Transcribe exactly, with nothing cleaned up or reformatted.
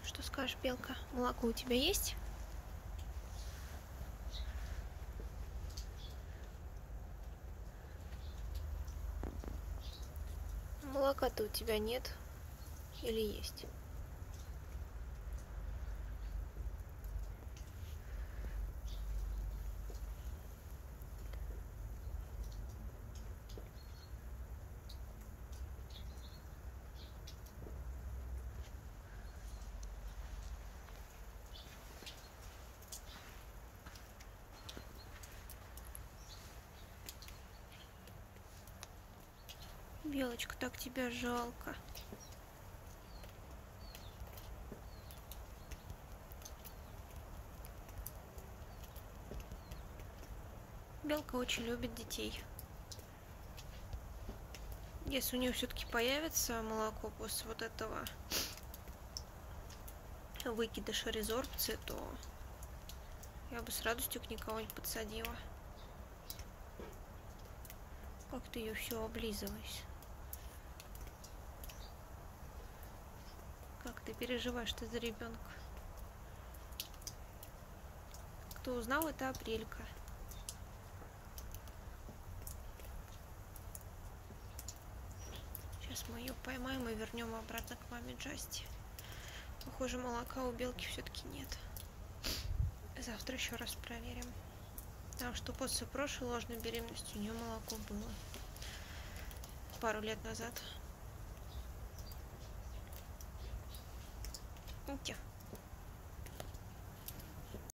Что скажешь, белка? Молоко у тебя есть? Молока-то у тебя нет? Или есть? Белочка, так тебя жалко. Белка очень любит детей. Если у нее все-таки появится молоко после вот этого выкидыша резорбции, то я бы с радостью к ней кого-нибудь подсадила. Как ты ее все облизываешь? Как ты переживаешь ты за ребенка? Кто узнал, это Апрелька. Сейчас мы ее поймаем и вернем обратно к маме Джасти. Похоже, молока у белки все-таки нет. Завтра еще раз проверим. Потому что после прошлой ложной беременности у нее молоко было. Пару лет назад. Идти.